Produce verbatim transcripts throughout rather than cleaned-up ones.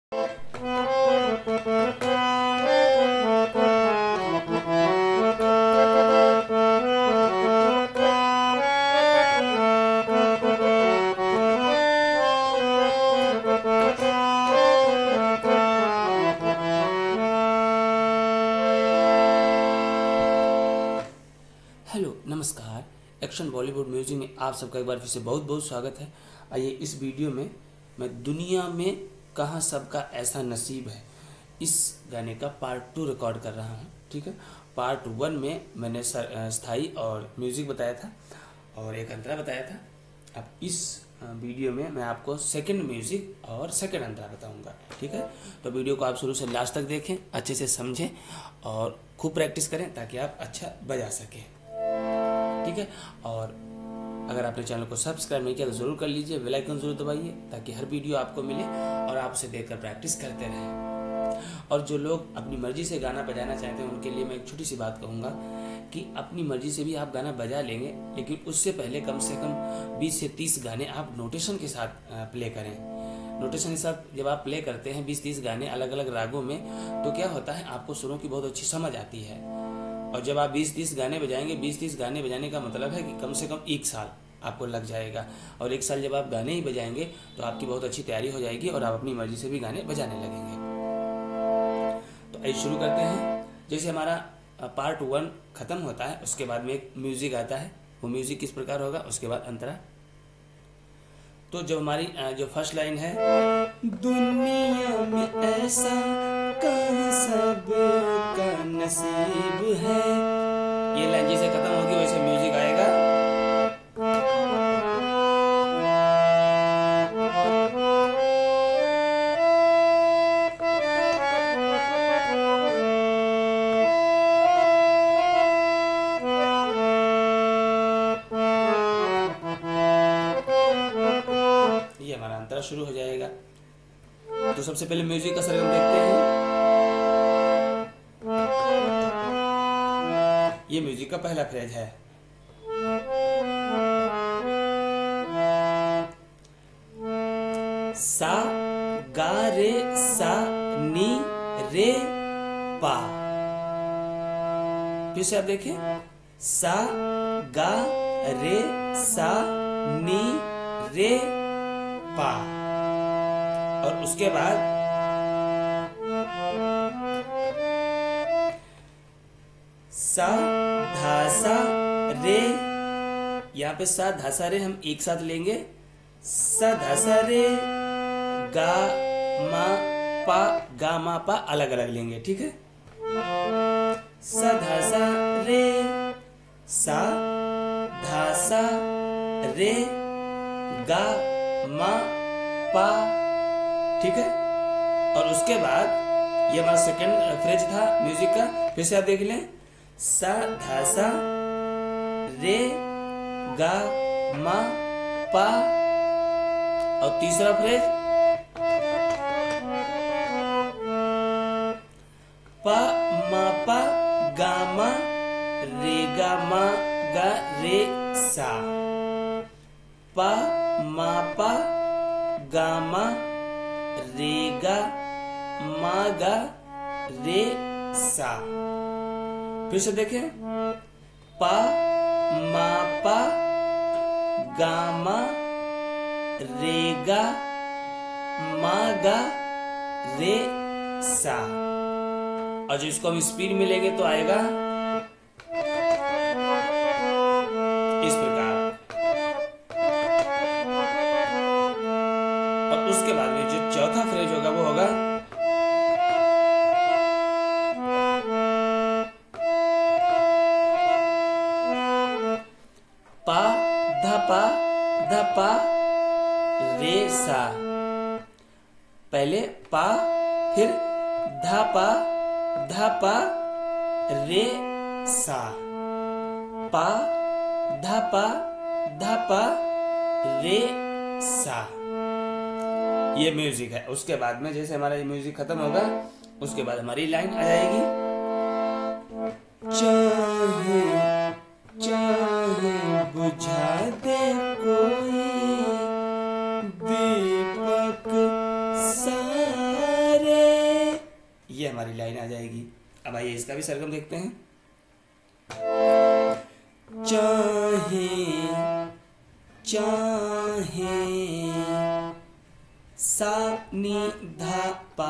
Hello नमस्कार। Action Bollywood music में आप सबका एक बार फिर से बहुत बहुत स्वागत है। आइए इस वीडियो में मैं दुनिया में कहाँ सबका ऐसा नसीब है इस गाने का पार्ट टू रिकॉर्ड कर रहा हूँ। ठीक है, पार्ट वन में मैंने स्थाई और म्यूजिक बताया था और एक अंतरा बताया था। अब इस वीडियो में मैं आपको सेकंड म्यूजिक और सेकंड अंतरा बताऊंगा। ठीक है, तो वीडियो को आप शुरू से लास्ट तक देखें, अच्छे से समझें और खूब प्रैक्टिस करें ताकि आप अच्छा बजा सकें। ठीक है, और अगर आपने चैनल को सब्सक्राइब नहीं किया तो जरूर कर लीजिए, बेल आइकन जरूर दबाइए ताकि हर वीडियो आपको मिले और आप उसे देखकर प्रैक्टिस करते रहें। और जो लोग अपनी मर्जी से गाना बजाना चाहते हैं उनके लिए मैं एक छोटी सी बात कहूँगा कि अपनी मर्जी से भी आप गाना बजा लेंगे, लेकिन उससे पहले कम से कम बीस से तीस गाने आप नोटेशन के साथ प्ले करें। नोटेशन के साथ जब आप प्ले करते हैं बीस तीस गाने अलग अलग रागों में, तो क्या होता है आपको सुरों की बहुत अच्छी समझ आती है। और जब आप बीस तीस गाने बजाएंगे, बीस तीस गाने बजाने का मतलब है कि कम से कम एक साल आपको लग जाएगा। और एक साल जब आप गाने ही बजाएंगे तो आपकी बहुत अच्छी तैयारी हो जाएगी और आप अपनी मर्जी से भी गाने बजाने लगेंगे। तो आइए शुरू करते हैं। जैसे हमारा पार्ट वन खत्म होता है उसके बाद में एक म्यूजिक आता है। वो म्यूजिक किस प्रकार होगा, उसके बाद अंतरा। तो जो हमारी जो फर्स्ट लाइन है, दुनिया में ऐसा कहाँ सब का नसीब है, ये लाइन जैसे खत्म होगी वैसे म्यूजिक आएगा। ये हमारा अंतरा शुरू हो जाएगा। तो सबसे पहले म्यूजिक का सरगम देखते हैं। ये म्यूजिक का पहला फ्रेज है। सा गा रे सा नी रे पा। फिर से आप देखें, सा गा रे सा नी रे पा। और उसके बाद सा धा सा रे, यहाँ पे सा धा सा रे हम एक साथ लेंगे। सा धा सा रे गा मा पा, गा मा पा अलग अलग लेंगे। ठीक है, सा धा सा रे, सा धा सा रे गा मा पा। ठीक है, और उसके बाद ये हमारा सेकंड फ्रेज था म्यूजिक का। फिर से आप देख लें, सा धा सा रे गा मा पा। और तीसरा फ्रेज पा मा पा गा मा रे गा मा गा रे सा। पा मा पा गा मा रे गा मा गा रे सा। फिर से देखें, पा मा पा गा मा रे गा मा गा रे सा। और जो इसको हम स्पीड में लेंगे तो आएगा इस प्रकार। और उसके बाद में जो चौथा फ्रेज होगा वो होगा पा धा पा धा पा रे सा। पहले पा, फिर धा पा धा पा रे सा। पा धा पा धा पा रे सा। ये म्यूजिक है। उसके बाद में जैसे हमारा ये म्यूजिक खत्म होगा उसके बाद हमारी लाइन आ जाएगी, चाहे चाहे बुझा दे कोई दीपक सा ये हमारी लाइन आ जाएगी। अब आइए इसका भी सरगम देखते हैं। चाहे चाहे सा नी धा पा,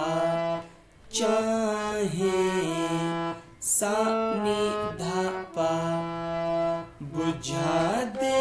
चाहे सा नी धा पा, बुझा दे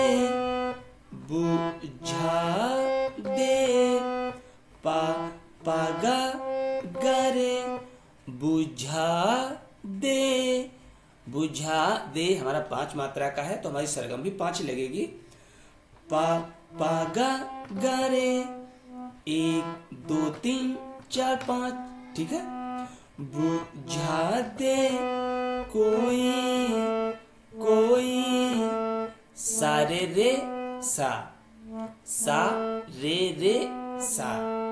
बुझा दे, पा पागा गरे, बुझा दे बुझा दे हमारा पांच मात्रा का है तो हमारी सरगम भी पांच लगेगी। पा पागा गरे, एक दो तीन चार पाँच, ठीक है। बुझा दे कोई कोई, सारे रे सा, सा रे रे सा,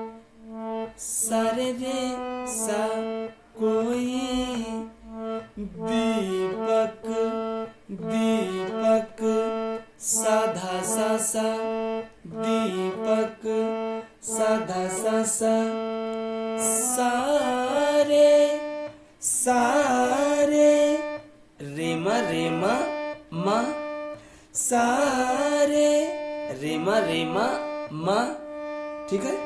सारे रे सा कोई, दीपक दीपक साधा सा सा, दीपक साधा सा सा, सारे सारे रेमा रेमा मा, सारे रेमा रेमा मा, ठीक है।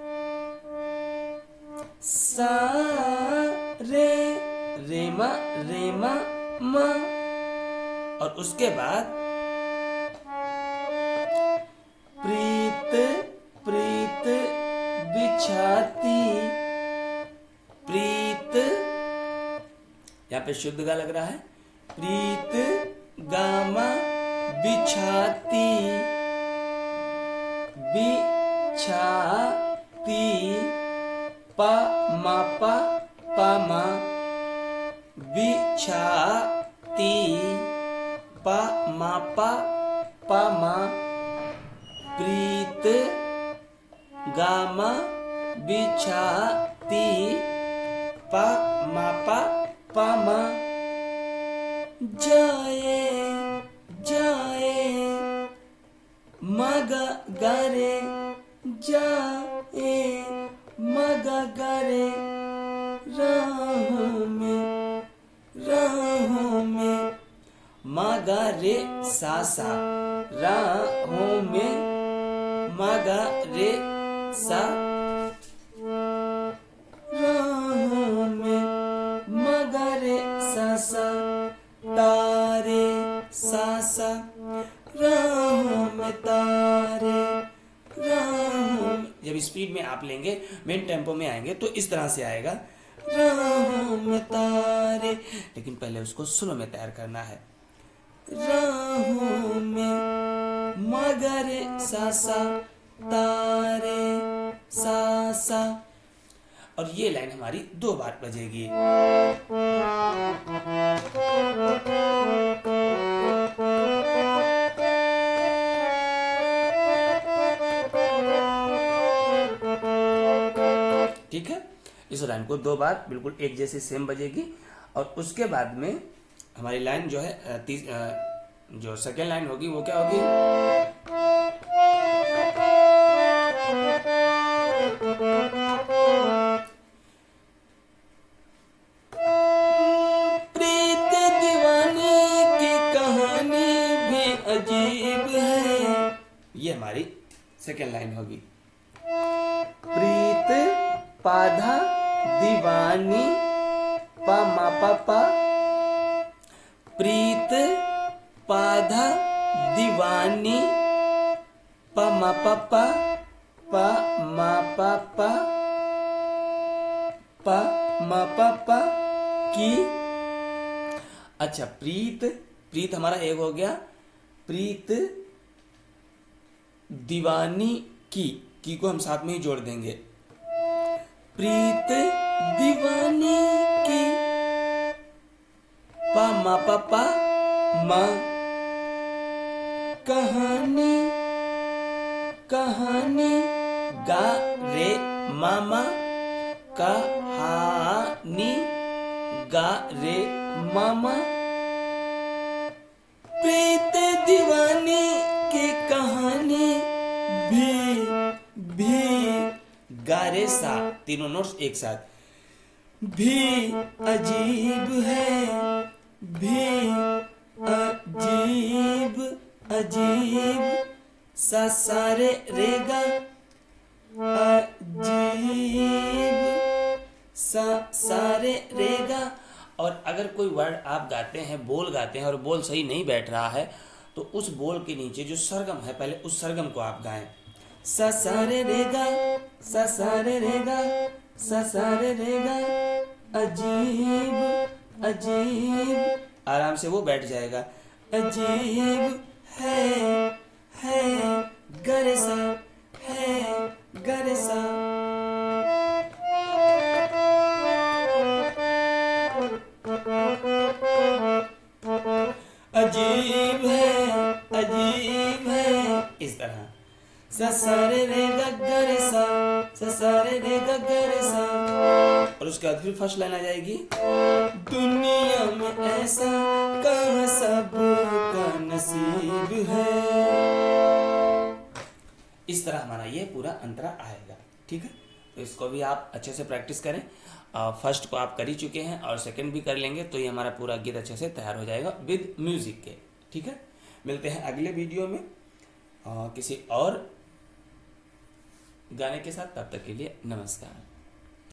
सारे रेमा रेमा मा, और उसके बाद प्रीत प्रीत बिछाती, प्रीत यहाँ पे शुद्ध गा लग रहा है। प्रीत गामा बिछाती, बिछाती, पा मा पा पा मा, बिछाती, पा मा पा पा मा, प्रीत गामा बिछाती, पा मा पा पा मा, जाए जाए मगा गरे, जाए मगा गरे, राहों में राहों में, मगा रे सा सा, राहों में मगा रे सा, राहों में मगा रे सा सा, तारे सा सा, राहों में तारे, राहों में, जब स्पीड में आप लेंगे मेन टेम्पो में आएंगे तो इस तरह से आएगा, राहों में तारे, लेकिन पहले उसको स्लो में तैयार करना है। राहों में मगरे सा सा, तारे सा सा, और ये लाइन हमारी दो बार बजेगी। ठीक है, इस लाइन को दो बार बिल्कुल एक जैसे सेम बजेगी, और उसके बाद में हमारी लाइन जो है तीस, जो सेकेंड लाइन होगी वो क्या होगी, प्रीत दीवानी की कहानी भी अजीब है, ये हमारी सेकेंड लाइन होगी। प्रीत पाधा दीवानी पा मा पा पा, प्रीत पाधा दीवानी पा मा पा पा, पा मा पा पा, पा मा पा पा की। अच्छा, प्रीत प्रीत हमारा एक हो गया, प्रीत दीवानी की, की को हम साथ में ही जोड़ देंगे। प्रीत दीवानी की पा मा पा पा मा, कहानी कहानी गा रे मामा, कहानी गा रे मामा, प्रीत दीवानी की कहानी भी भी गा रे सा, तीनों नोट्स एक साथ, भी अजीब है, भी अजीब अजीब, सा सा रे रे गा अजीब, सा सा रे रे गा। और अगर कोई वर्ड आप गाते हैं, बोल गाते हैं और बोल सही नहीं बैठ रहा है, तो उस बोल के नीचे जो सरगम है पहले उस सरगम को आप गाएं। सा सा रे रे गा, सा सा रे रे गा, सा सा रे रे गा, अजीब अजीब, आराम से वो बैठ जाएगा। अजीब है है गरे सा, है गरे सा। अजीब है अजीब है, इस तरह। सा सा रे रे गा गा रे सा, सा सा रे रे गा गा रे सा। और उसके बाद फिर फर्स्ट लाइन आ जाएगी। दुनिया में ऐसा कहाँ सबका नसीब है। इस तरह हमारा ये पूरा अंतरा आएगा। ठीक है, तो इसको भी आप अच्छे से प्रैक्टिस करें। फर्स्ट को आप कर ही चुके हैं और सेकंड भी कर लेंगे तो ये हमारा पूरा गीत अच्छे से तैयार हो जाएगा विद म्यूजिक के। ठीक है, मिलते हैं अगले वीडियो में आ, किसी और गाने के साथ। तब तक के लिए नमस्कार।